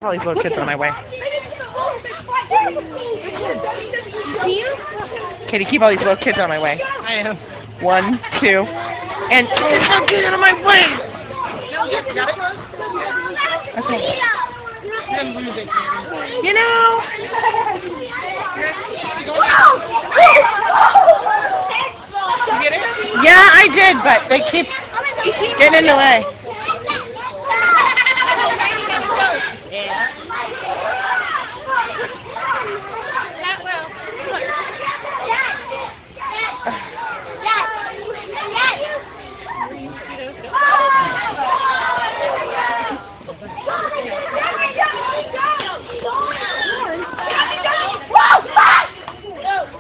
All these little kids on my way. Katie, keep all these little kids on my way. I am. 1, 2, and don't get out of my way! Okay. You know... Yeah, I did, but they keep getting in the way. Yeah.